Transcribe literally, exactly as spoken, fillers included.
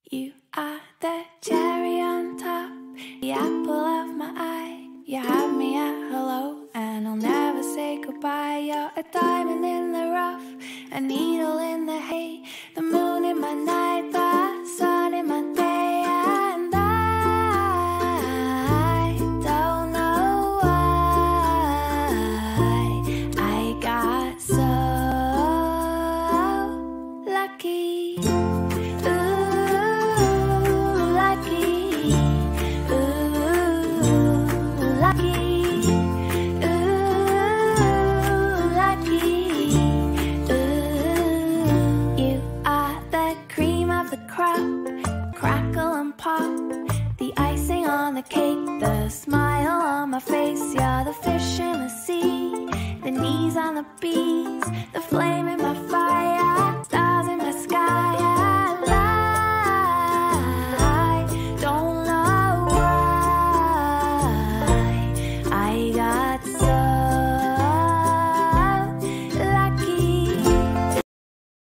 You are the cherry on top, the apple of my eye. You have me at hello, and I'll never say goodbye. You're a diamond in the rough, a needle in the hay, the moon in my night, the sun in my day. And I don't know why I got so lucky. Crackle and pop, the icing on the cake, the smile on my face. You're the fish in the sea, the knees on the bees, the flame in my